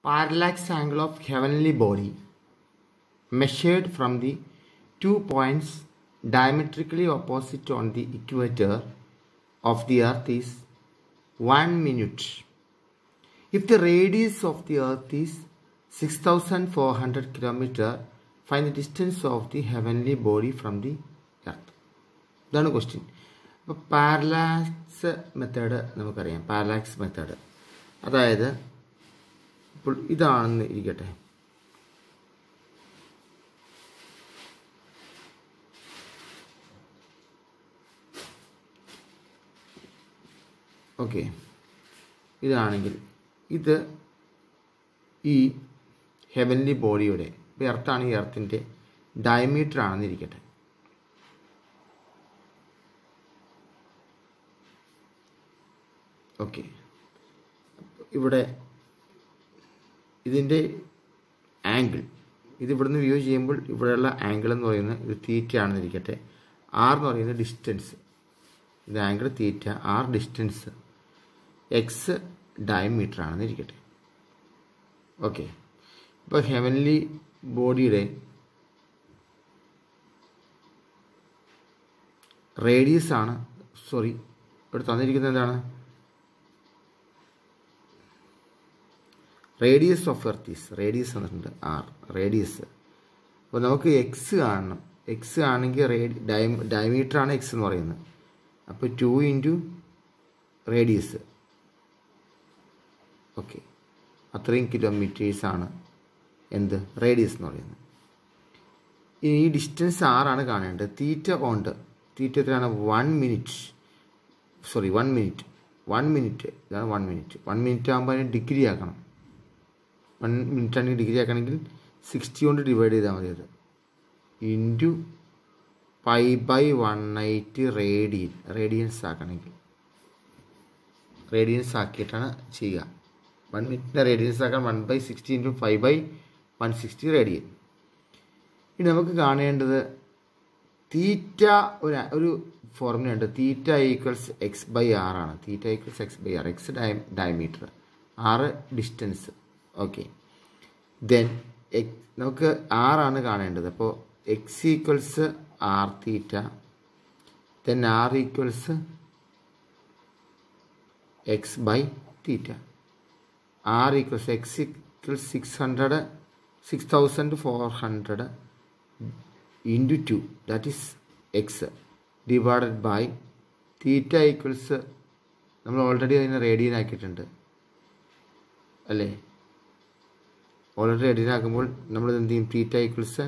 parallax angle of heavenly body measured from the 2 points diametrically opposite on the equator of the earth is 1 minute. If the radius of the earth is 6,400 km, find the distance of the heavenly body from the earth. That's the question. അപ്പോൾ parallax method നമുക്കറിയാം. Parallax method അതായത് ഇപ്പോൾ ഇതാണെന്ന് ഇരിക്കട്ടെ. Okay, ഇതാണെങ്കിൽ ഇത് ഈ heavenly ബോഡിയുടെ ഇപ്പോൾ എർത്താണ്, ഈ എർത്തിൻ്റെ ഡയമീറ്റർ ആണെന്നിരിക്കട്ടെ. ഓക്കെ, ഇവിടെ ഇതിൻ്റെ ആംഗിൾ, ഇത് ഇവിടുന്ന് വ്യൂ ചെയ്യുമ്പോൾ ഇവിടെയുള്ള ആംഗിൾ എന്ന് പറയുന്നത് ഇത് തീറ്റ ആണെന്നിരിക്കട്ടെ. ആർ എന്ന് പറയുന്നത് ഡിസ്റ്റൻസ്, ഇത് angle theta, R distance, X diameter ആണെന്നിരിക്കട്ടെ. ഓക്കെ, ഇപ്പോൾ ഹെവൻലി ബോഡിയുടെ റേഡിയസ് ആണ്, സോറി ഇവിടെ തന്നിരിക്കുന്നത് എന്താണ്, radius of earth is, radius വന്നിട്ടുണ്ട് ആർ, റേഡിയസ്. അപ്പോൾ നമുക്ക് എക്സ് കാണണം. എക്സ് ആണെങ്കിൽ ഡയമീറ്റർ ആണ് എക്സ് എന്ന് പറയുന്നത്. അപ്പോൾ 2 ഇൻറ്റു റേഡിയസ്. ഓക്കെ, അത്രയും കിലോമീറ്റേഴ്സാണ് എന്ത് റേഡിയസ് എന്ന് പറയുന്നത്. ഈ ഡിസ്റ്റൻസ് ആറാണ് കാണേണ്ടത്. തീറ്റ കൊണ്ട്, തീറ്റ എത്രയാണ്, 1 മിനിറ്റ്, സോറി 1 മിനിറ്റ്, 1 മിനിറ്റ്, ഇതാണ് 1 മിനിറ്റ്. 1 മിനിറ്റ് ആകുമ്പോൾ അതിന് ഡിഗ്രി ആക്കണം. 1 മിനിറ്റ് ആണെങ്കിൽ ഡിഗ്രി ആക്കണമെങ്കിൽ 60 കൊണ്ട് ഡിവൈഡ് ചെയ്താൽ മതി. അത് ഇൻറ്റു π/180 റേഡിയൻസ് ആക്കണമെങ്കിൽ, റേഡിയൻസ് ആക്കിയിട്ടാണ് ചെയ്യുക. 1 മിനിറ്റിൻ്റെ റേഡിയൻസ് ആക്കാൻ 1/60 ഇൻറ്റു 5/160 റേഡിയൻ. ഇനി നമുക്ക് കാണേണ്ടത് തീറ്റ, ഒരു ഫോർമുലയുണ്ട്. തീറ്റ ഈക്വൽസ് x/r ആണ്. Theta equals x/r, X diameter, R distance. Okay, then നമുക്ക് ആറാണ് കാണേണ്ടത്. അപ്പോൾ X equals R theta, then R equals X by theta. R equals X equals 6,400 into 2, that is X, divided by theta equals, നമ്മൾ already അതിനെ radian ആക്കിയിട്ടുണ്ട് അല്ലേ. Already radian ആക്കുമ്പോൾ നമ്മൾ എന്ത് ചെയ്യും, തീറ്റ ഈക്വൽസ്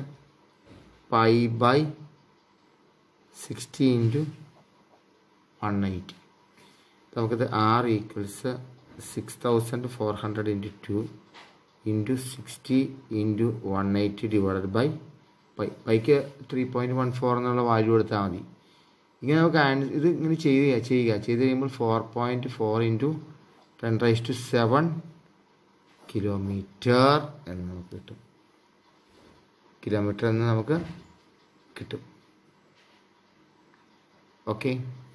π/60 ഇൻറ്റു 180. നമുക്കത് R equals 6,400 into 2 into 60 into 180 divided by പൈക്ക് 3.14 എന്നുള്ള വാല്യൂ എടുത്താൽ മതി. ഇങ്ങനെ നമുക്ക് ഇത് ഇങ്ങനെ ചെയ്ത് കഴിയുമ്പോൾ 4.4 ഇൻറ്റു 10⁻⁷ കിലോമീറ്റർ എന്ന് നമുക്ക് കിട്ടും. കിലോമീറ്റർ എന്ന് നമുക്ക് കിട്ടും. ഓക്കെ,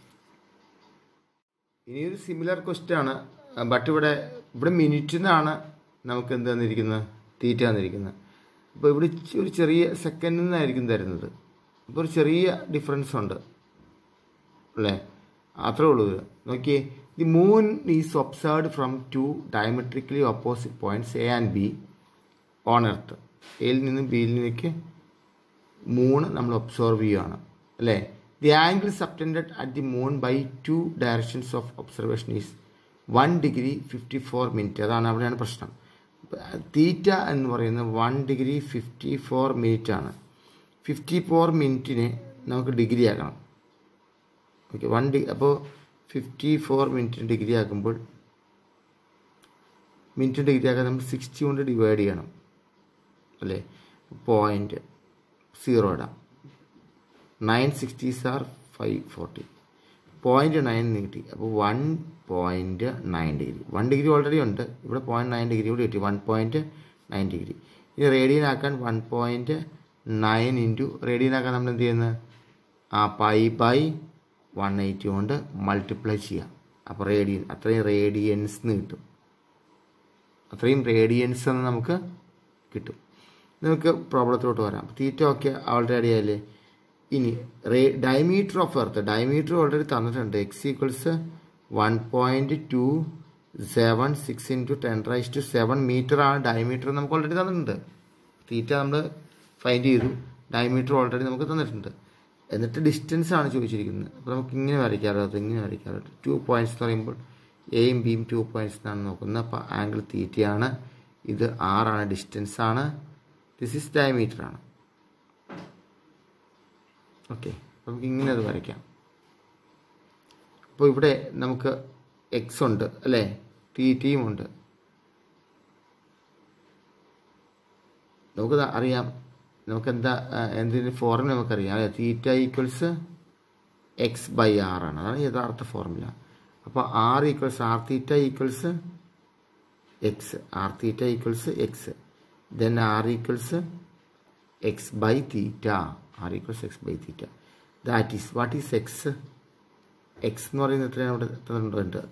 ഇനിയൊരു സിമിലർ ക്വസ്റ്റ്യൻ ആണ്. ബട്ട് ഇവിടെ മിനിറ്റ് നിന്നാണ് നമുക്ക് എന്ത് തന്നിരിക്കുന്നത്, തീറ്റ തന്നിരിക്കുന്നത്. അപ്പോൾ ഇവിടെ ഒരു ചെറിയ സെക്കൻഡിൽ നിന്നായിരിക്കും തരുന്നത്. അപ്പോൾ ഒരു ചെറിയ ഡിഫറൻസ് ഉണ്ട് അല്ലേ, അത്രേ ഉള്ളൂ. നോക്കിയേ, the moon is observed from 2 diametrically opposite points A and B on earth. എയിൽ നിന്നും ബിയിൽ നിന്നേക്ക് മൂൺ നമ്മൾ ഒബ്സർവ് ചെയ്യുകയാണ് അല്ലേ. The angle subtended at the moon by 2 directions of observation is 1 degree 54 minute. അതാണ് അവിടെയാണ് പ്രശ്നം. തീറ്റ എന്ന് പറയുന്നത് 1 ഡിഗ്രി 54 മിനിറ്റ് ആണ്. 54 മിനിറ്റിനെ നമുക്ക് ഡിഗ്രി ആക്കണം. ഓക്കെ, 1 ഡിഗ്രി, അപ്പോൾ 54 മിനിറ്റിന് ഡിഗ്രി ആക്കുമ്പോൾ, മിനിറ്റ് ഡിഗ്രി ആക്കാൻ നമ്മൾ 60 കൊണ്ട് ഡിവൈഡ് ചെയ്യണം അല്ലേ. 0.0 ഇടാം. 960s are 540, 0.9 കിട്ടി. അപ്പോൾ 1.9 ഡിഗ്രി. 1 ഡിഗ്രി ഓൾറെഡി ഉണ്ട്, ഇവിടെ 0.9 ഡിഗ്രി കൂടി കിട്ടി, 1.9 ഡിഗ്രി. ഇനി റേഡിയൻ ആക്കാൻ 1.9 ഇൻറ്റു റേഡിയൻ ആക്കാൻ നമ്മൾ എന്ത് ചെയ്യുന്നത്, π/180 കൊണ്ട് മൾട്ടിപ്ലൈ ചെയ്യാം. അപ്പോൾ റേഡിയൻ, അത്രയും റേഡിയൻസ് എന്ന് കിട്ടും. അത്രയും റേഡിയൻസ് എന്ന് നമുക്ക് കിട്ടും. നമുക്ക് പ്രോബ്ലത്തിലോട്ട് വരാം. തീറ്റ ഒക്കെ ഓൾറെഡി ആയില്ലേ. ഇനി diameter of earth, diameter already തന്നിട്ടുണ്ട്. എക്സ് ഈക്വൽസ് 1.276 ഇൻറ്റു 10⁻⁷ മീറ്ററാണ് ഡയമീറ്റർ നമുക്ക് ഓൾറെഡി തന്നിട്ടുണ്ട്. തീറ്റ നമ്മൾ ഫൈൻഡ് ചെയ്തു, ഡയമീറ്റർ ഓൾറെഡി നമുക്ക് തന്നിട്ടുണ്ട്. എന്നിട്ട് ഡിസ്റ്റൻസ് ആണ് ചോദിച്ചിരിക്കുന്നത്. അപ്പോൾ നമുക്ക് ഇങ്ങനെ വരയ്ക്കാറോ ഇങ്ങനെ വരയ്ക്കാറോ. 2 പോയിൻറ്റ്സ് എന്ന് പറയുമ്പോൾ എയും ബിയും 2 പോയിൻറ്റ്സ് എന്നാണ് നോക്കുന്നത്. അപ്പോൾ ആംഗിൾ തീറ്റയാണ്. ഇത് ആറാണ്, ഡിസ്റ്റൻസ് ആണ്. ദിസ് ഈസ് ഡയമീറ്റർ ആണ്. ഓക്കെ, നമുക്ക് ഇങ്ങനെ അത് വരയ്ക്കാം. അപ്പോൾ ഇവിടെ നമുക്ക് എക്സ് ഉണ്ട് അല്ലേ, തീറ്റയും ഉണ്ട്. നമുക്ക് അറിയാം, നമുക്കെന്താ എന്തിൻ്റെ ഫോർമുല നമുക്കറിയാം അല്ലേ. Theta equals X by R ആണ്, അതാണ് യഥാർത്ഥ ഫോർമുല. അപ്പോൾ R equals R theta equals X, R theta equals X. Then R equals X by theta, R equals X by theta. That is what is X? X എന്ന് പറയുന്നത് എത്രയാണ് ഇവിടെ തന്നിട്ടുണ്ട്?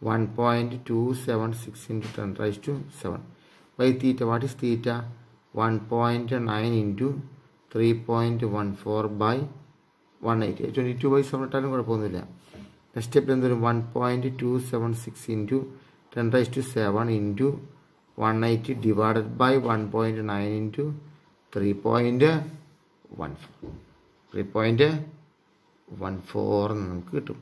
1.276 into 10⁻⁷. By theta, what is theta? 1.9 into 3.14 by 180. 22/7 ഇട്ടാലും കുഴപ്പമൊന്നുമില്ല. Next സ്റ്റെപ്പിൽ എന്തൊരു 1.276 into 10⁻⁷ into 180 divided by 1.9 into 3.14 എന്ന് നമുക്ക് കിട്ടും.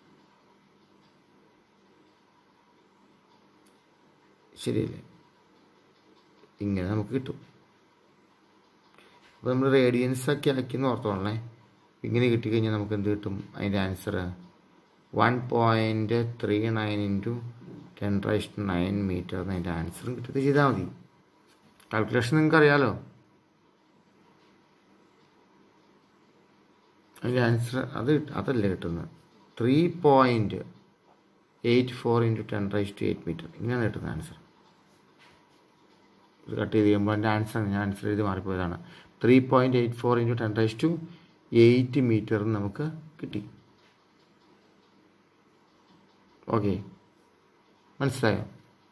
ശരിയല്ലേ? ഇങ്ങനെ നമുക്ക് കിട്ടും. അപ്പോൾ നമ്മൾ റേഡിയൻസ് ഒക്കെ ആക്കിയെന്ന് ഓർത്തോളേ. ഇങ്ങനെ കിട്ടിക്കഴിഞ്ഞാൽ നമുക്ക് എന്ത് കിട്ടും? അതിൻ്റെ ആൻസർ 1.39 ഇൻറ്റു 10⁻⁹ മീറ്റർ എന്ന് അതിൻ്റെ ആൻസറും കിട്ടുന്നത് ചെയ്താൽ മതി. കാൽക്കുലേഷൻ നിങ്ങൾക്ക് അറിയാമല്ലോ. അതിൻ്റെ ആൻസർ അതല്ലേ കിട്ടുന്നത്. 3.84 ഇൻറ്റു 10⁸ മീറ്റർ, ഇങ്ങനെയാണ് കിട്ടുന്നത് ആൻസർ. ഇത് കട്ട് ചെയ്ത് കഴിയുമ്പോൾ എൻ്റെ ആൻസർ എഴുതി മാറിപ്പോയതാണ്. 3.84 ഇൻറ്റു 10⁸ മീറ്റർ നമുക്ക് കിട്ടി. ഓക്കെ, മനസ്സിലായോ?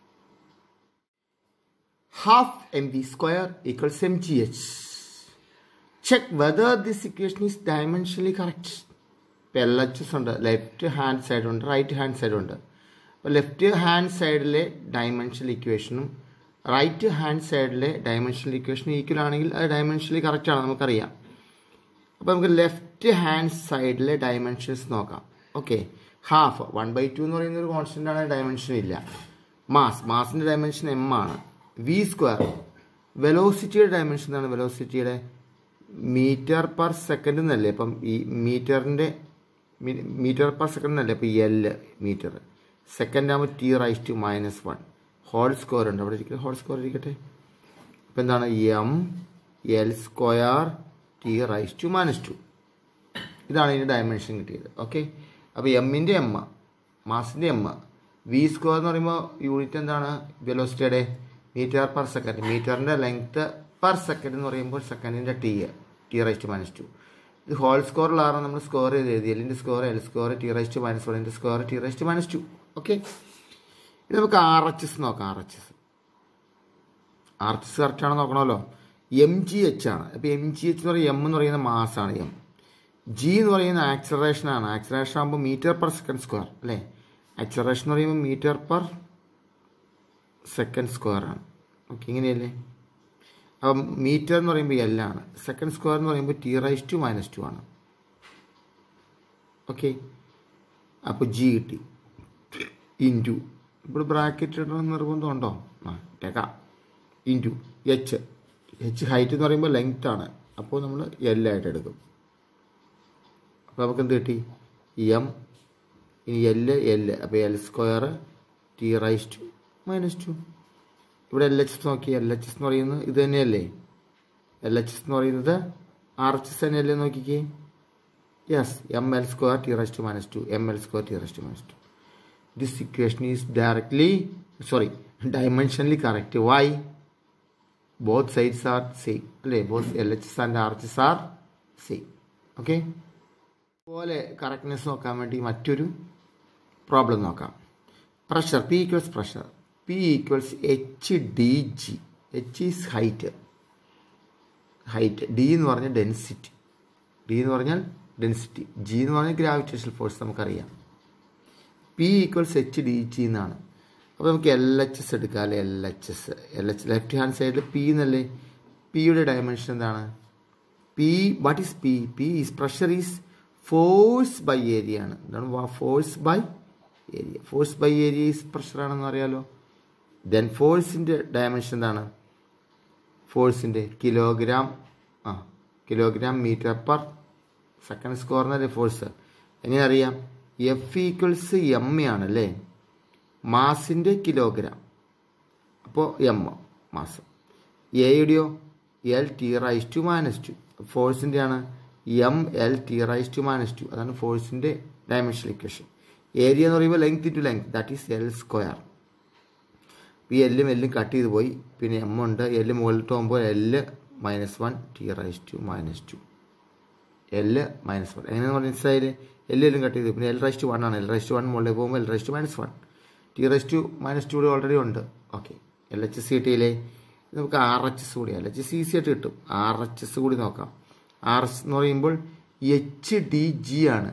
half mv square equals mgh. Check whether this equation is dimensionally correct. ഇപ്പോൾ LHS ഉണ്ട്, ലെഫ്റ്റ് ഹാൻഡ് സൈഡ് ഉണ്ട്, റൈറ്റ് ഹാൻഡ് സൈഡ് ഉണ്ട്. അപ്പോൾ ലെഫ്റ്റ് ഹാൻഡ് സൈഡിലെ ഡയമെൻഷണൽ ഇക്വേഷനും റൈറ്റ് ഹാൻഡ് സൈഡിലെ ഡയമെൻഷണൽ ഇക്വേഷനും ഈക്വൽ ആണെങ്കിൽ അത് ഡയമെൻഷനലി കറക്റ്റ് ആണ്, നമുക്കറിയാം. അപ്പോൾ നമുക്ക് ലെഫ്റ്റ് ഹാൻഡ് സൈഡിലെ ഡയമെൻഷൻസ് നോക്കാം. ഓക്കെ, ഹാഫ് 1/2 എന്ന് പറയുന്ന ഒരു കോൺസ്റ്റൻ്റ് ആണ്, ഡയമെൻഷൻ ഇല്ല. മാസിൻ്റെ ഡയമെൻഷൻ m ആണ്. വി സ്ക്വയർ വെലോസിറ്റിയുടെ ഡയമെൻഷൻ എന്താണ്? വെലോസിറ്റിയുടെ മീറ്റർ പെർ സെക്കൻഡ് എന്നല്ലേ. അപ്പം ഈ മീറ്റർ പെർ സെക്കൻഡ് എന്നല്ലേ. അപ്പോൾ L മീറ്റർ, സെക്കൻഡ് ആകുമ്പോൾ T⁻⁻1 ഹോൾ സ്ക്വയർ ഉണ്ട്, അവിടെ ഇരിക്കട്ടെ, ഹോൾ സ്ക്വയർ ഇരിക്കട്ടെ. അപ്പോൾ എന്താണ്? mL square T⁻⁻2. ഇതാണ് ഇതിൻ്റെ ഡയമെൻഷൻ കിട്ടിയത്. ഓക്കെ, അപ്പോൾ എമ്മിൻ്റെ എം, മാസിൻ്റെ എം. വി സ്ക്വയർ എന്ന് പറയുമ്പോൾ യൂണിറ്റ് എന്താണ്? വെലോസിറ്റിയുടെ മീറ്റർ പെർ സെക്കൻഡ്. മീറ്ററിൻ്റെ ലെങ്ത്ത് പെർ സെക്കൻഡ് എന്ന് പറയുമ്പോൾ സെക്കൻഡിൻ്റെ T⁻⁻2. ഇത് ഹോൾ സ്ക്വയറിലാണ് നമ്മൾ സ്ക്വയർ ചെയ്ത് എഴുതി. എല്ലിൻ്റെ square L square T⁻⁻1 square T⁻⁻2. Okay, ഇത് നമുക്ക് RHS നോക്കാം. RHS കറക്റ്റാണ് നോക്കണമല്ലോ. MGH ആണ്. അപ്പോൾ MGH എന്ന് പറയുന്നത് M എന്ന് പറയുന്ന മാസാണ്. G എന്ന് പറയുന്ന ആക്സലറേഷനാണ്. ആക്സലറേഷൻ ആകുമ്പോൾ മീറ്റർ പെർ സെക്കൻഡ് സ്ക്വയർ അല്ലേ. ആക്സലറേഷൻ എന്ന് പറയുമ്പോൾ മീറ്റർ പെർ സെക്കൻഡ് സ്ക്വയർ ആണ്. ഓക്കെ, ഇങ്ങനെയല്ലേ. അപ്പം മീറ്റർ എന്ന് പറയുമ്പോൾ L ആണ്, സെക്കൻഡ് സ്ക്വയർ എന്ന് പറയുമ്പോൾ T⁻⁻2 ആണ്. ഓക്കെ, അപ്പോൾ G കിട്ടി. ഇൻറ്റു ഇപ്പോൾ ബ്രാക്കറ്റ് ഇടണം നിർബന്ധമുണ്ടോ? ഇട്ടേക്കാം. ഇൻറ്റു H ഹൈറ്റ് എന്ന് പറയുമ്പോൾ ലെങ്ത് ആണ്, അപ്പോൾ നമ്മൾ L ആയിട്ട് എടുക്കും. അപ്പോൾ നമുക്ക് എന്ത് കിട്ടി? M, ഇനി L, അപ്പോൾ L സ്ക്വയർ T⁻⁻2. ഇവിടെ LHS നോക്കി. LHS എന്ന് പറയുന്നത് ഇത് തന്നെയല്ലേ. LHS എന്ന് പറയുന്നത് RHS തന്നെയല്ലേ, നോക്കിക്കേ. Yes, mL square T⁻⁻2, mL square T⁻⁻2. This equation is dimensionally correct. Why? Both sides are same. അല്ലേ, both LHS and RHS are same. Okay, അതുപോലെ കറക്റ്റ്നെസ് നോക്കാൻ വേണ്ടി മറ്റൊരു പ്രോബ്ലം നോക്കാം. Pressure P equals pressure. P P equals H D G. H is height, D എന്ന് പറഞ്ഞാൽ density, G എന്ന് പറഞ്ഞാൽ ഗ്രാവിറ്റേഷണൽ ഫോഴ്സ് നമുക്കറിയാം. P equals H D G എന്നാണ്. അപ്പോൾ നമുക്ക് എൽ എച്ച് എസ് എടുക്കാം അല്ലേ. എൽ എച്ച് ലെഫ്റ്റ് ഹാൻഡ് സൈഡിൽ പി എന്നല്ലേ. പിയുടെ ഡയമെൻഷൻ എന്താണ്? P what is P? P is pressure is force by area ആണ്. എന്താണ് force by area? Force by area is പ്രഷറാണെന്ന് അറിയാലോ. ദെൻ ഫോഴ്സിൻ്റെ ഡയമെൻഷൻ എന്താണ്? ഫോഴ്സിൻ്റെ kilogram metre per second square എന്നല്ലേ ഫോഴ്സ്. എങ്ങനെ അറിയാം? എഫ് ഈക്വൽസ് എം ആണല്ലേ, മാസിൻ്റെ കിലോഗ്രാം. അപ്പോൾ എം മാസം. എയുടെയോ L T raise to minus two. ഫോഴ്സിൻ്റെ ആണ് M L T raise to minus two. അതാണ് ഫോഴ്സിൻ്റെ ഡയമെൻഷണൽ ഇക്വേഷൻ. ഏരിയ എന്ന് പറയുമ്പോൾ length to length, that is L square. ഈ എല്ലും കട്ട് ചെയ്ത് പോയി, പിന്നെ എം ഉണ്ട്. എല്ല് മുകളിലിട്ട് പോകുമ്പോൾ എല്ല് -1 ടി റൈസ് ടു -2. എല്ല് -1 എങ്ങനെയാണെന്ന് പറഞ്ഞാൽ മനസ്സിലായില്ലേ? എല്ലും കട്ട് ചെയ്ത് പിന്നെ എൽ റൈസ് ടു 1 ആണ്. എൽ റൈസ് ടു 1 മുകളിൽ പോകുമ്പോൾ L raise to -1, T raise to -2 കൂടി ഓൾറെഡി ഉണ്ട്. ഓക്കെ, എൽ എച്ച് സി കിട്ടിയില്ലേ? നമുക്ക് ആർ എച്ച് എസ് കൂടി, എൽ എച്ച് എസ് ഈസി ആയിട്ട് കിട്ടും. ആർ എച്ച് എസ് കൂടി നോക്കാം. ആർ എസ് എന്ന് പറയുമ്പോൾ എച്ച് ഡി ജി ആണ്.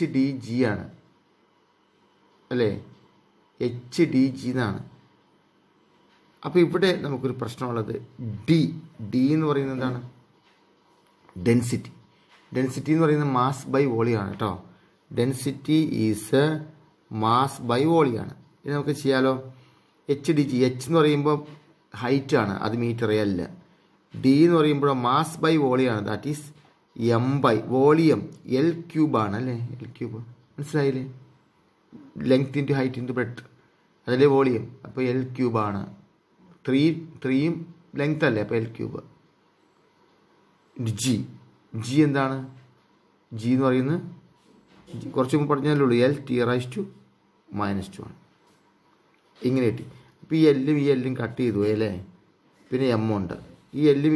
അല്ലേ, എച്ച് ഡി ജി എന്നാണ്. അപ്പോൾ ഇവിടെ നമുക്കൊരു പ്രശ്നമുള്ളത് ഡി എന്ന് പറയുന്നത് എന്താണ്? ഡെൻസിറ്റി എന്ന് പറയുന്നത് മാസ് ബൈ വോളിയാണ് കേട്ടോ. ഡെൻസിറ്റി ഈസ് മാസ് ബൈ വോളിയാണ്. ഇനി നമുക്ക് ചെയ്യാലോ. എച്ച് ഡി ജി, എച്ച് എന്ന് പറയുമ്പോൾ ഹൈറ്റ് ആണ്, അത് മീറ്റർ അല്ല. ഡി എന്ന് പറയുമ്പോൾ മാസ് ബൈ വോളിയാണ്, that is M by volume. L cube ആണ് അല്ലേ, എൽ ക്യൂബ് മനസ്സിലായില്ലേ? Length into height into breadth, അതല്ലേ വോളിയം. അപ്പോൾ എൽ ക്യൂബാണ്. ത്രീയും ലെങ്ത് അല്ലേ, അപ്പോൾ എൽ ക്യൂബ്. ജി എന്താണ്? ജി എന്ന് പറയുന്നത് കുറച്ച് മുമ്പ് പറഞ്ഞാലേ ഉള്ളൂ, എൽ ടി റൈസ് ടു -2 ആണ്. ഇങ്ങനെ കിട്ടി. അപ്പോൾ ഈ എല്ലും കട്ട് ചെയ്തു പോയി അല്ലേ. പിന്നെ എം ഉണ്ട്. ഈ എല്ലും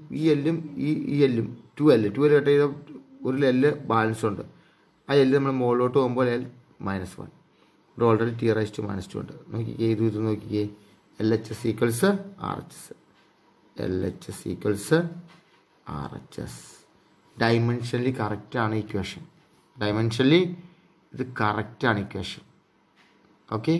2 കട്ട് ചെയ്ത ഒരു എല്ല് ബാലൻസ് ഉണ്ട്. ആ എല്ല് നമ്മൾ മുകളിലോട്ട് പോകുമ്പോൾ എൽ -1. ഇവിടെ ഓൾറെഡി ടി റൈസ് ടു -2 ഉണ്ട്. നോക്കിക്കേ, ഇത് നോക്കിക്കേ. L H S equals R H S. Dimensionally കറക്റ്റാണ് ഇക്വേഷൻ. ഇത് കറക്റ്റാണ് ഇക്വേഷൻ. ഓക്കെ,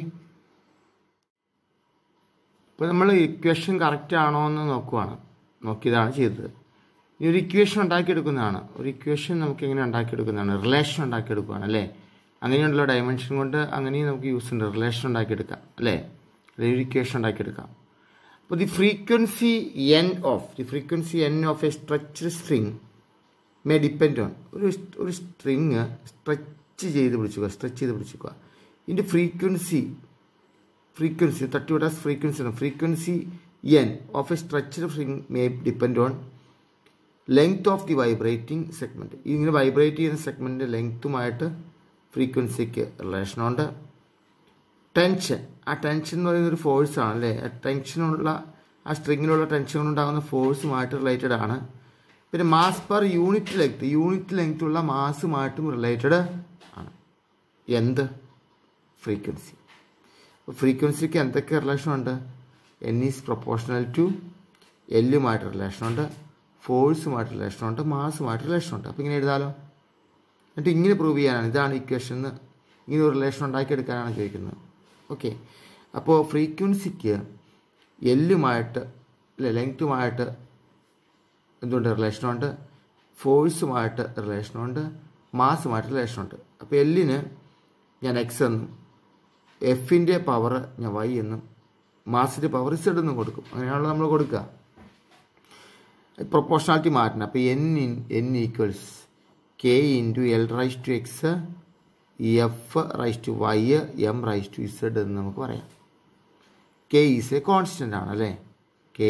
ഇപ്പോൾ നമ്മൾ ഇക്വേഷൻ കറക്റ്റ് ആണോ എന്ന് നോക്കിയതാണ് ചെയ്തത്. ഈ ഒരു ഇക്വേഷൻ ഉണ്ടാക്കിയെടുക്കുന്നതാണ്. നമുക്ക് എങ്ങനെ ഉണ്ടാക്കിയെടുക്കുന്നതാണ്? റിലേഷൻ ഉണ്ടാക്കിയെടുക്കുകയാണ് അല്ലേ. അങ്ങനെയുള്ള ഡയമെൻഷൻ കൊണ്ട് അങ്ങനെയും നമുക്ക് യൂസ് ഉണ്ട്. റിലേഷൻ ഉണ്ടാക്കിയെടുക്കാം അല്ലേ, ഒരു ഇക്വേഷൻ ഉണ്ടാക്കിയെടുക്കാം. അപ്പോൾ the frequency N of a stretched string may depend on. ഒരു സ്ട്രിങ് സ്ട്രെച്ച് ചെയ്ത് പിടിച്ചുക. ഇതിൻ്റെ ഫ്രീക്വൻസി തട്ടിവിടാ frequency N of a stretched string may depend on length of the vibrating segment. ഇങ്ങനെ വൈബ്രേറ്റ് ചെയ്യുന്ന സെഗ്മെൻറ്റിൻ്റെ ലെങ്ത്തുമായിട്ട് ഫ്രീക്വൻസിക്ക് റിലേഷനുണ്ട്. ടെൻഷൻ എന്ന് പറയുന്നൊരു ഫോഴ്സാണ് അല്ലേ. ആ സ്ട്രിങ്ങിലുള്ള ടെൻഷൻ കൊണ്ടുണ്ടാകുന്ന ഫോഴ്സുമായിട്ട് റിലേറ്റഡ് ആണ്. പിന്നെ മാസ് പെർ യൂണിറ്റ് ലെങ്ത് ഉള്ള മാസുമായിട്ടും റിലേറ്റഡ് ആണ്. എന്ത്? ഫ്രീക്വൻസി. ഫ്രീക്വൻസിക്ക് എന്തൊക്കെ റിലേഷനുണ്ട്? എൻ ഈസ് പ്രൊപ്പോർഷണൽ ടു എല്ലുമായിട്ട് റിലേഷനുണ്ട്, ഫോഴ്സുമായിട്ട് റിലേഷനുണ്ട്, മാസുമായിട്ട് റിലേഷനുണ്ട്. അപ്പോൾ ഇങ്ങനെ എഴുതാലോ. എന്നിട്ട് ഇങ്ങനെ പ്രൂവ് ചെയ്യാനാണ്. ഇതാണ് ഇക്വേഷൻ. ഇങ്ങനെ ഒരു റിലേഷൻ ഉണ്ടാക്കിയെടുക്കാനാണ് ചോദിക്കുന്നത്. ഓക്കെ, അപ്പോൾ ഫ്രീക്വൻസിക്ക് എല്ലുമായിട്ട് ലെങ്ത്തുമായിട്ട് എന്തുകൊണ്ട് റിലേഷനുണ്ട്, ഫോഴ്സുമായിട്ട് റിലേഷനുണ്ട്, മാസുമായിട്ട് റിലേഷനുണ്ട്. അപ്പോൾ എല്ലിന് ഞാൻ എക്സ് എന്നും എഫിൻ്റെ പവർ ഞാൻ വൈ എന്നും മാസിൻ്റെ പവർ ഇസഡ് എന്നും കൊടുക്കും. അങ്ങനെയാണല്ലോ നമ്മൾ കൊടുക്കുക. പ്രൊപ്പോർഷണാലിറ്റി മാറ്റണം. അപ്പോൾ N equals K into L raise to X F raise to Y M raise to Z എന്ന് നമുക്ക് പറയാം. കെ ഈസ് എ കോൺസ്റ്റൻ്റ് ആണ് അല്ലേ. കെ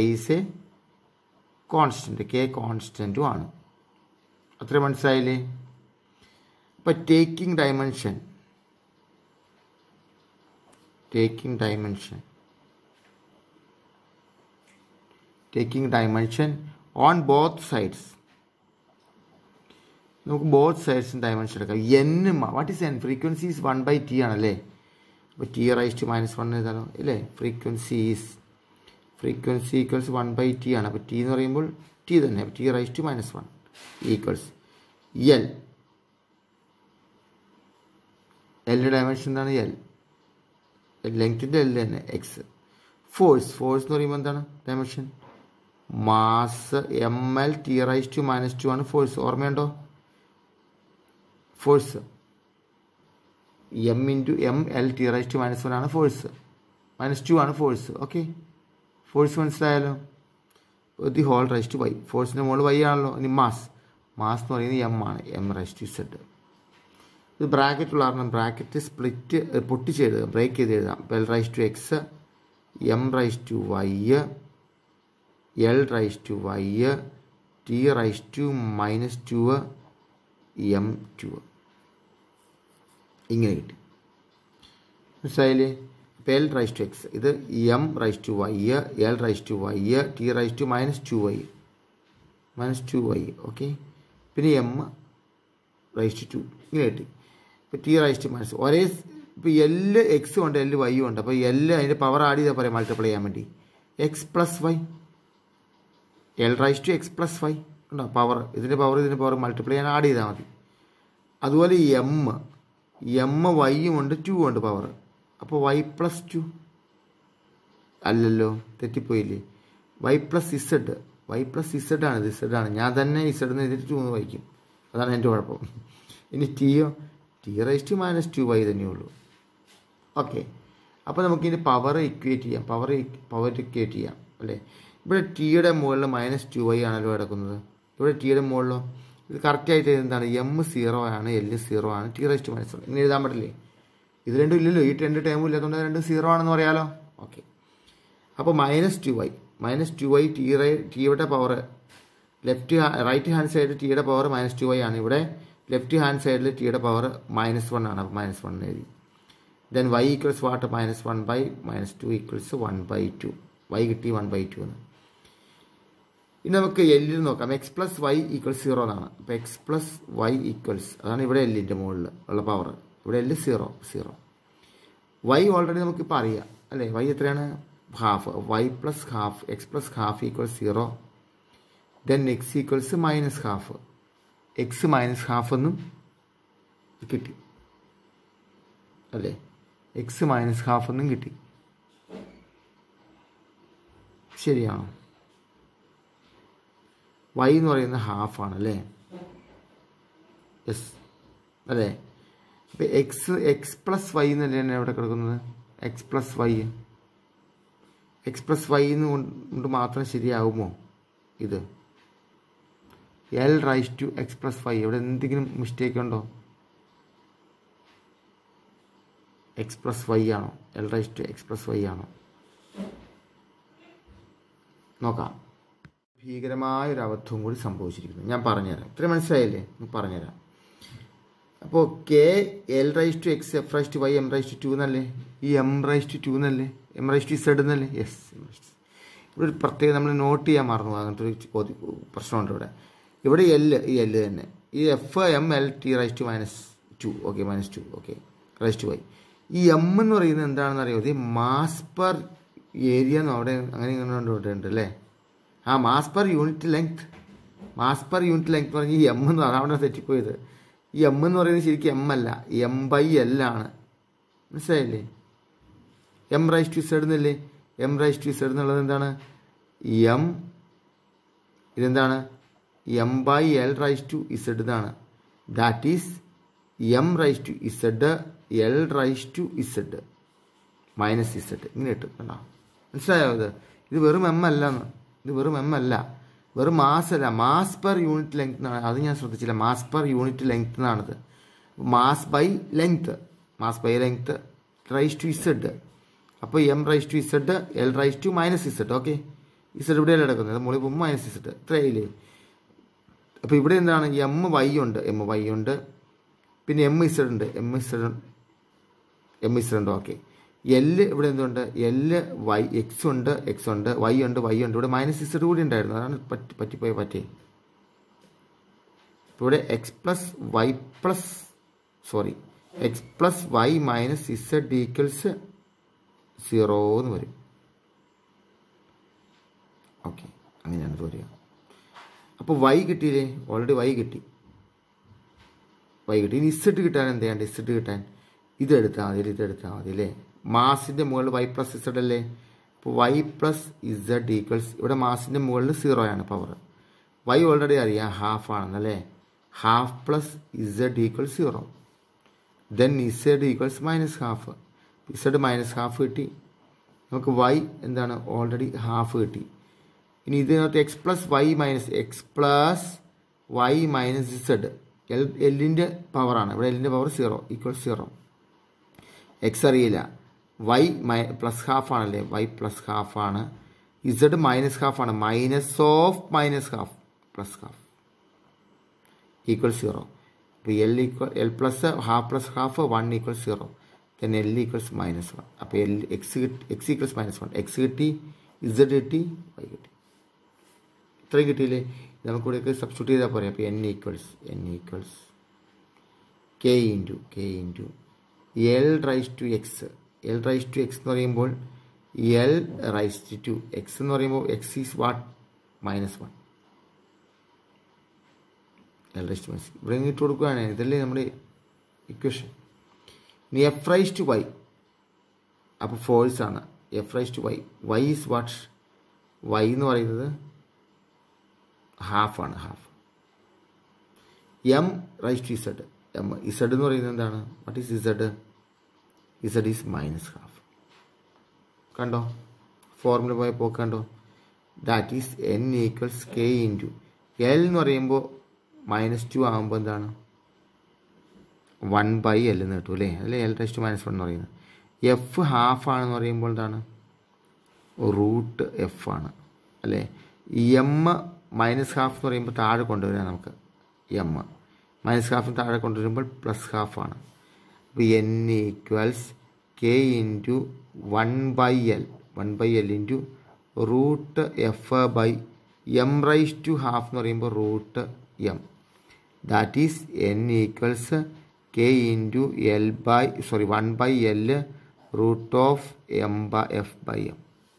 കോൺസ്റ്റൻറ്റും ആണ്. അത്ര മനസ്സിലായില്ലേ? ഇപ്പം taking dimension on both sides. നമുക്ക് ബോത്ത് സൈഡ്സും ഡയമെൻഷൻ എടുക്കാം. What is N? Frequency is 1/t ആണല്ലേ. അപ്പോൾ ടി റൈസ് ടു -1 എഴുതാലോ ഇല്ലേ. ഫ്രീക്വൻസി ഈക്വൽസ് 1/t ആണ്. അപ്പോൾ ടി എന്ന് പറയുമ്പോൾ ടി തന്നെ. അപ്പോൾ T raise to -1 equals L. എല്ലിൻ്റെ ഡയമെൻഷൻ എന്താണ്? എൽ. ലെങ്ത്തിൻ്റെ എൽ തന്നെ. എക്സ്. ഫോഴ്സ് എന്ന് പറയുമ്പോൾ എന്താണ് dimension? Mass ml T raise to -2 ആണ് ഫോഴ്സ്. ഓർമ്മയുണ്ടോ? Force m T raise to -1 ആണ് ഫോഴ്സ്. -2 ആണ് ഫോഴ്സ്. ഓക്കെ, ഫോഴ്സ് മനസ്സിലായാലോ. The whole raise to Y. ഫോഴ്സിൻ്റെ മുകളിൽ വൈ ആണല്ലോ. ഇനി മാസ് എന്ന് പറയുന്നത് m ആണ്. m raise to z. ഇത് ബ്രാക്കറ്റുള്ള കാരണം ബ്രാക്കറ്റ് സ്പ്ലിറ്റ് പൊട്ടിച്ച് എഴുതുക, ബ്രേക്ക് ചെയ്ത് എഴുതാം. l raise to X, m raise to Y, l raise to Y, T raise to -2, m2. ഇങ്ങനെ കിട്ടി. മനസ്സിലായില്ലേ? അപ്പോൾ l റൈസ് ടു എക്സ്, ഇത് m raise to Y, l raise to Y, T raise to -2y. Okay, പിന്നെ m raise to 2 ഇങ്ങനെ കിട്ടി. ഇപ്പോൾ T raise to ഒരേ ഇപ്പോൾ l എക്സും ഉണ്ട് l വൈയും ഉണ്ട്. അപ്പോൾ l അതിൻ്റെ പവർ ആഡ് ചെയ്താൽ പറയാം മൾട്ടിപ്ലൈ ചെയ്യാൻ വേണ്ടി. X plus Y, l raise to X plus Y ഉണ്ടോ പവർ. ഇതിൻ്റെ പവർ മൾട്ടിപ്ലൈ ചെയ്യാൻ ആഡ് ചെയ്താൽ മതി. അതുപോലെ m വൈയും ഉണ്ട് 2 ഉണ്ട് പവർ. അപ്പോൾ y പ്ലസ് 2 അല്ലല്ലോ, തെറ്റിപ്പോയില്ലേ. y പ്ലസ് ഇസഡ് ആണ്. ഇത് ഇസഡ് ആണ്. ഞാൻ തന്നെ ഇസഡ് എന്ന് എഴുതിയിട്ട് 2 വായിക്കും. അതാണ് എൻ്റെ കുഴപ്പം. ഇനി ടിയോ ടി റൈസ് ടു -2y തന്നെയുള്ളൂ. ഓക്കെ, അപ്പോൾ നമുക്കിനി പവർ ഇക്വേറ്റ് ചെയ്യാം അല്ലേ. ഇവിടെ ടിയുടെ മുകളിൽ -2y ആണല്ലോ കിടക്കുന്നത്. ഇവിടെ ടിയുടെ മുകളിലോ ഇത് കറക്റ്റായിട്ട് എന്താണ്? m 0 ആണ്, l 0 ആണ്, ടി റൈസ് ടു -1. ഇങ്ങനെ എഴുതാൻ പറ്റില്ലേ? ഇത് രണ്ടും ഇല്ലല്ലോ. ഈ 2 ടേമും ഇല്ലാത്തതുകൊണ്ട് രണ്ടും 0 ആണെന്ന് പറയാലോ. ഓക്കെ, അപ്പോൾ -2y ടിയുടെ പവർ റൈറ്റ് ഹാൻഡ് സൈഡിൽ ടിയുടെ പവർ -2y ആണ്. ഇവിടെ ലെഫ്റ്റ് ഹാൻഡ് സൈഡിൽ ടിയുടെ പവർ -1 ആണ്. അപ്പോൾ -1 എഴുതി. Then y equals what? -1/-2 equals 1/2. y കിട്ടി 1/2 എന്ന്. ഇനി നമുക്ക് എല്ലിൽ നോക്കാം. x പ്ലസ് വൈ ഈക്വൽസ് 0 എന്നാണ്. അപ്പോൾ x പ്ലസ് വൈ ഈക്വൽസ്, അതാണ് ഇവിടെ എല്ലിൻ്റെ മുകളിൽ ഉള്ള പവർ. ഇവിടെ എല്ല് 0. y ഓൾറെഡി നമുക്കിപ്പോൾ അറിയാം അല്ലേ. y എത്രയാണ്? Half. y plus half, X plus half equals 0. Then x equals -1/2. X -1/2 എന്നും കിട്ടി അല്ലേ. എക്സ് -1/2 എന്നും കിട്ടി. ശരിയാണോ? y എന്ന് പറയുന്നത് ഹാഫാണ് അല്ലേ. യെസ് അല്ലേ. അപ്പോൾ എക്സ് പ്ലസ് വൈ എന്നല്ലേ എവിടെ കിടക്കുന്നത്? എക്സ് പ്ലസ് വൈ കൊണ്ട് മാത്രം ശരിയാകുമോ ഇത്? l raise to X plus Y, ഇവിടെ എന്തെങ്കിലും മിസ്റ്റേക്ക് ഉണ്ടോ? എക്സ് പ്ലസ് വൈ ആണോ? l raise to X plus Y ആണോ? നോക്കാം. ഭീകരമായൊരു അബദ്ധവും കൂടി സംഭവിച്ചിരിക്കുന്നു. ഞാൻ പറഞ്ഞുതരാം. ഇത്രയും മനസ്സിലായില്ലേ? പറഞ്ഞുതരാം. അപ്പോൾ K l raise to X, F raise to Y, m raise to 2 എന്നല്ലേ? ഈ m റൈസ് ടു 2 എന്നല്ലേ? m റൈസ് ടു z എന്നല്ലേ? യെസ്. ഇവിടെ ഒരു പ്രത്യേകം നമ്മൾ നോട്ട് ചെയ്യാൻ മറന്നു. അങ്ങനത്തെ ഒരു പ്രശ്നമുണ്ട് ഇവിടെ. ഇവിടെ ഈ l തന്നെ. ഈ F m l T raise to -2. Okay, -2. Okay, raise to Y. ഈ m എന്ന് പറയുന്നത് എന്താണെന്ന് അറിയാമോ? ഇത് മാസ് പെർ ഏരിയ എന്ന് അവിടെ അങ്ങനെ ഉണ്ട് അല്ലേ. ആ മാസ് പെർ യൂണിറ്റ് ലെങ്ത് പറഞ്ഞ് ഈ m എന്ന് പറഞ്ഞാൽ അവിടെ തെറ്റിപ്പോയത്. ഈ m എന്ന് പറയുന്നത് ശരിക്കും m അല്ല, m/l ആണ്. മനസ്സിലായില്ലേ? m റൈസ് ടു z എന്നല്ലേ? m റൈസ് ടു z എന്നുള്ളത് എന്താണ്? ഇതെന്താണ്? m/l റൈസ് ടു z ഇതാണ്. That is m raise to z, l raise to z -z ഇങ്ങനെ കിട്ടും. കണ്ടോ? മനസ്സിലായോ? ഇത് വെറും m അല്ലെന്ന്. ഇത് വെറും m അല്ല, വെറും മാസ് അല്ല, മാസ് പെർ യൂണിറ്റ് ലെങ്ത് എന്നാണ്. അത് ഞാൻ ശ്രദ്ധിച്ചില്ല. മാസ് പെർ യൂണിറ്റ് ലെങ്ത് എന്നാണിത്. Mass by length raise to z. അപ്പോൾ m raise to z, l raise to -z. Okay, z ഇവിടെയല്ല കിടക്കുന്നത്, മുകളിൽ പോകുമ്പോൾ -z. ഇത്രയില്ലേ? അപ്പോൾ ഇവിടെ എന്താണ്? m y ഉണ്ട്, പിന്നെ m z ഉണ്ട്. ഓക്കെ, l ഇവിടെ എന്തുണ്ട്? l y x ഉണ്ട്, y ഉണ്ട്. ഇവിടെ -z കൂടി ഉണ്ടായിരുന്നു. അതാണ് പറ്റേ. ഇപ്പോൾ ഇവിടെ x plus Y plus X plus Y minus Z equals 0 എന്ന് വരും. ഓക്കെ, അങ്ങനെയാണ് ഇത് വരിക. അപ്പോൾ വൈ കിട്ടിയില്ലേ? ഓൾറെഡി വൈ കിട്ടി. ഇനി ഇസഡ് കിട്ടാൻ എന്ത് ചെയ്യണ്ട? ഇസഡ് കിട്ടാൻ ഇതെടുത്താൽ മതി അല്ലേ? മാസിൻ്റെ മുകളിൽ വൈ പ്ലസ് ഇസഡ് അല്ലേ? അപ്പോൾ വൈ പ്ലസ് ഇസഡ് ഈക്വൽസ്, ഇവിടെ മാസിൻ്റെ മുകളിൽ 0 ആണ് പവർ. വൈ ഓൾറെഡി അറിയാം ഹാഫ് ആണെന്നല്ലേ? Half plus Z equals 0. Then Z equals minus half. Z minus half കിട്ടി. നമുക്ക് വൈ എന്താണ്? ഓൾറെഡി ഹാഫ് കിട്ടി. ഇനി ഇതിനകത്ത് X plus Y minus Z, എല്ലിൻ്റെ പവറാണ് ഇവിടെ. എല്ലിൻ്റെ പവർ 0 ഈക്വൽസ് 0. എക്സ് അറിയില്ല. വൈ പ്ലസ് ഹാഫ് ആണല്ലേ? വൈ പ്ലസ് ഹാഫ് ആണ്. ഇസഡ് മൈനസ് ഹാഫ് ആണ്. Minus of minus half plus half equal 0. അപ്പോൾ L plus half 1 equals 0. Then L equals -1. അപ്പോൾ എക്സ് ഈക്വൽസ് -1. എക്സ് കിട്ടി, ഇസഡ് കിട്ടി, വൈ കിട്ടി. ഇത്രയും കിട്ടിയില്ലേ? നമുക്കിവിടേക്ക് സബ്സ്റ്റിറ്റ്യൂട്ട് ചെയ്താൽ പോരെ. അപ്പോൾ N equals K into L raise to X. L raise to X എന്ന് പറയുമ്പോൾ എൽ റൈസ് ടു എക്സ് എന്ന് പറയുമ്പോൾ X is what? -1. L raise to minus ഇവിടെ ഇട്ട് കൊടുക്കുകയാണ്. ഇതല്ലേ നമ്മുടെ ഇക്വേഷൻ. ഇനി എഫ് റൈസ് ടു വൈ, അപ്പോൾ ഫോഴ്സ് ആണ്. F raise to Y, Y is what? Y എന്ന് പറയുന്നത് ഹാഫാണ്. M raise to Z. Z എന്ന് പറയുന്നത് എന്താണ്? What is Z? Z is -1/2. കണ്ടോ ഫോർമുല പോയ പോക്ക് കണ്ടോ? That is N equals K into L എന്ന് പറയുമ്പോൾ -2 ആകുമ്പോൾ എന്താണ്? 1/L എന്ന് കിട്ടും അല്ലേ? അല്ലേ എൽ റൈസ് ടു -1 എന്ന് പറയുന്നത്. എഫ് ഹാഫ് ആണെന്ന് പറയുമ്പോൾ എന്താണ്? √f ആണ് അല്ലേ? എം -1/2 എന്ന് പറയുമ്പോൾ താഴെ കൊണ്ടുവരാം നമുക്ക്. എം -1/2 താഴെ കൊണ്ടുവരുമ്പോൾ +1/2 ആണ്. അപ്പോൾ N equals K into 1/L into √f/m raise to half എന്ന് പറയുമ്പോൾ √m. That is N equals K into 1/L √f/m.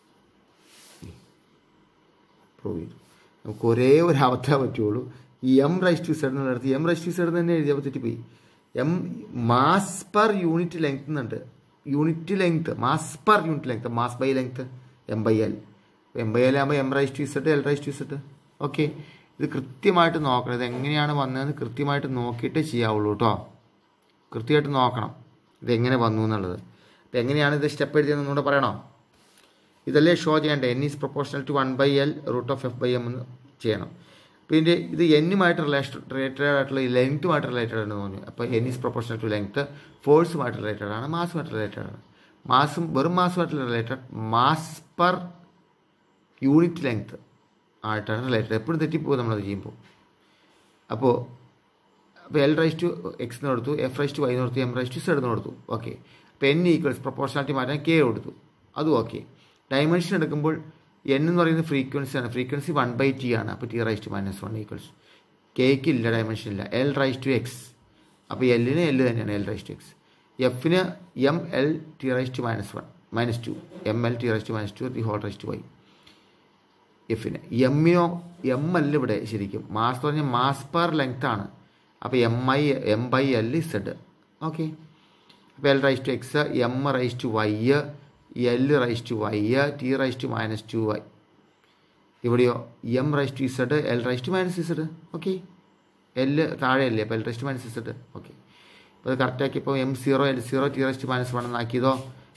Prove ചെയ്തു. നമുക്ക് ഒരേ ഒരു അവസ്ഥ പറ്റുള്ളൂ. ഈ എം റൈസ് ടു സെഡ് എന്നുള്ളടത്ത് എം റൈസ് ടു സെഡ് തന്നെ എഴുതിയപ്പോൾ തെറ്റിപ്പോയി. M mass per unit length എന്നുണ്ട്. Unit length, mass per unit length, mass by length m/L. m/L ആകുമ്പോൾ M raise to Z, L raise to Z. Okay, ഇത് കൃത്യമായിട്ട് നോക്കണം. ഇത് എങ്ങനെയാണ് വന്നതെന്ന് കൃത്യമായിട്ട് നോക്കിയിട്ടേ ചെയ്യാവുള്ളൂ കേട്ടോ. കൃത്യമായിട്ട് നോക്കണം ഇതെങ്ങനെ വന്നു എന്നുള്ളത്. അപ്പോൾ എങ്ങനെയാണ് ഇത് സ്റ്റെപ്പ് എഴുതിയതെന്ന് ഒന്നുകൂടെ പറയണോ? ഇതല്ലേ ഷോ ചെയ്യേണ്ടത്. n is proportional to 1/L √f/m എന്ന് ചെയ്യണം. അപ്പോൾ ഇതിൻ്റെ ഇത് എന്നുമായിട്ട് റിലേറ്റഡ് ആയിട്ടുള്ള ലെങ്ത്തുമായിട്ട് റിലേറ്റഡ് ആണെന്ന് തോന്നി. അപ്പോൾ n is proportional to length ഫോഴ്സുമായിട്ട് റിലേറ്റഡ് ആണ്, മാസുമായിട്ട് റിലേറ്റഡ് ആണ്. വെറും മാസുമായിട്ട് related, mass per unit length ആയിട്ടാണ് റിലേറ്റഡ്. എപ്പോഴും തെറ്റിപ്പോകും നമ്മളത് ചെയ്യുമ്പോൾ. അപ്പോൾ എൽ റൈസ് ടു എക്സ് എന്ന് കൊടുത്തു, എഫ് റൈസ് ടു വൈ എന്ന് കൊടുത്തു, എം റൈസ് ടു സെഡ് എന്ന് കൊടുത്തു. ഓക്കെ, അപ്പോൾ n ഈക്വൽസ് പ്രൊപ്പോർഷണാലിറ്റി മാറ്റാൻ കെ കൊടുത്തു, അതും ഓക്കെ. ഡയമെൻഷൻ എടുക്കുമ്പോൾ n എന്ന് പറയുന്നത് ഫ്രീക്വൻസിയാണ്. ഫ്രീക്വൻസി 1/t ആണ്. അപ്പോൾ ടി റൈസ് ടു -1 ഈക്വൽസ് കെക്ക് ഇല്ല, ഡയമെൻഷൻ ഇല്ല. എൽ റൈസ് ടു എക്സ്, അപ്പോൾ എല്ലിന് എൽ തന്നെയാണ് എൽ റൈസ് ടു എക്സ്. എഫിന് M L T raise to -2 M L T raise to -2 the whole raise to Y. എഫിന് എമ്മിനോ എം അല്ല ഇവിടെ ശരിക്കും. മാസ് എന്ന് പറഞ്ഞാൽ മാസ് പെർ ലെങ്ത് ആണ്. അപ്പോൾ m/L ഇസഡ്. ഓക്കെ, അപ്പോൾ L raise to x, m raise to y, L raise to Y, T raise to -2y. ഇവിടെയോ m raise to Z, L raise to -z. Okay, L താഴെയല്ലേ, അപ്പോൾ L raise to -z. Okay, അപ്പോൾ അത് കറക്റ്റാക്കിയപ്പോൾ m0 L0 T raise to -1 എന്നാക്കിയതോ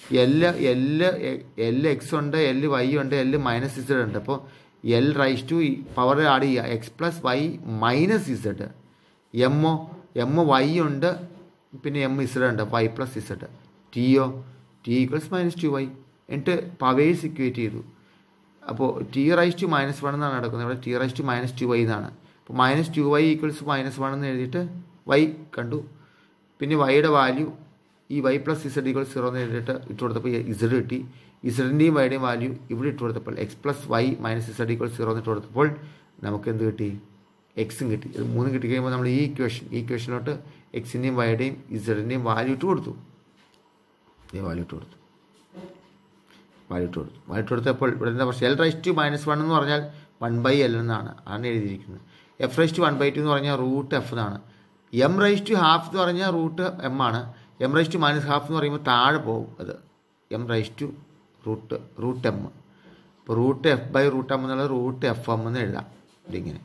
L x ഉണ്ട്, L y ഉണ്ട്, L -z ഉണ്ട്. അപ്പോൾ L raise to power add ചെയ്യുക, x plus y -z. M y ഉണ്ട്, പിന്നെ എം ഇസഡ് ഉണ്ട്, വൈ പ്ലസ് ഇസഡ്. ടിയോ ടി ഈക്വൽസ് -2y. എന്നിട്ട് പവേഴ്സ് ഇക്വേറ്റ് ചെയ്തു. അപ്പോൾ ടി റൈസ് ടു -1 എന്നാണ് നടക്കുന്നത്. ഇവിടെ ടി റൈസ് ടു -2y എന്നാണ്. അപ്പോൾ -2y ഈക്വൽസ് -1 എന്ന് എഴുതിയിട്ട് വൈ കണ്ടു. പിന്നെ വൈയുടെ വാല്യൂ ഈ വൈ പ്ലസ് ഇസഡ് ഈക്വൽസ് 0 എന്ന് എഴുതിയിട്ട് ഇട്ട് കൊടുത്തപ്പോൾ ഇസഡ് കിട്ടി. ഇസഡിൻ്റെയും വൈയുടെയും വാല്യൂ ഇവിടെ ഇട്ട് കൊടുത്തപ്പോൾ x plus y -z equals 0 എന്ന് ഇട്ട് കൊടുത്തപ്പോൾ നമുക്ക് എന്ത് കിട്ടി? എക്സും കിട്ടി. ഇത് 3 കിട്ടിക്കഴിയുമ്പോൾ നമ്മൾ ഈ ഇക്വേഷനിലോട്ട് എക്സിൻ്റെയും വൈയുടെയും ഇസഡിൻ്റെയും വാല്യൂ ഇട്ട് കൊടുത്തു. വാല്യൂ ഇട്ട് കൊടുത്തപ്പോൾ ഇവിടെ എന്താ പറയുക, L⁻⁻1 എന്ന് പറഞ്ഞാൽ 1/L എന്നാണ്, അതാണ് എഴുതിയിരിക്കുന്നത്. F⁻1/2 എന്ന് പറഞ്ഞാൽ √f എന്നാണ്. M⁻½ എന്ന് പറഞ്ഞാൽ √m ആണ്. M⁻⁻½ എന്ന് പറയുമ്പോൾ താഴെ പോകും, അത് M⁻√m. അപ്പോൾ √f/√m എന്നുള്ളത് √fm എന്ന് എഴുതാം. ഇതിങ്ങനെ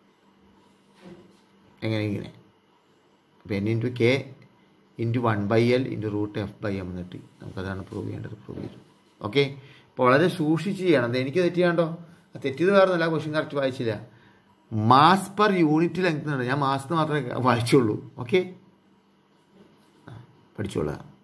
ഇങ്ങനെ അപ്പോൾ n × k × 1/L × √f/m എന്ന് കിട്ടി. നമുക്കതാണ് പ്രൂവ് ചെയ്യേണ്ടത്. പ്രൂവ് ചെയ്തു. ഓക്കെ. അപ്പോൾ വളരെ സൂക്ഷിച്ച് ചെയ്യണം. അത് എനിക്ക് തെറ്റിയാണ്ടോ, ആ തെറ്റിയത് വേറൊന്നുമില്ല, ക്വസ്റ്റ്യൻ കറക്റ്റ് വായിച്ചില്ല. മാസ് പെർ യൂണിറ്റ് ലെങ്ത് ആണ്, ഞാൻ മാസ് മാത്രമേ വായിച്ചുള്ളൂ. ഓക്കെ, പഠിച്ചോളാം.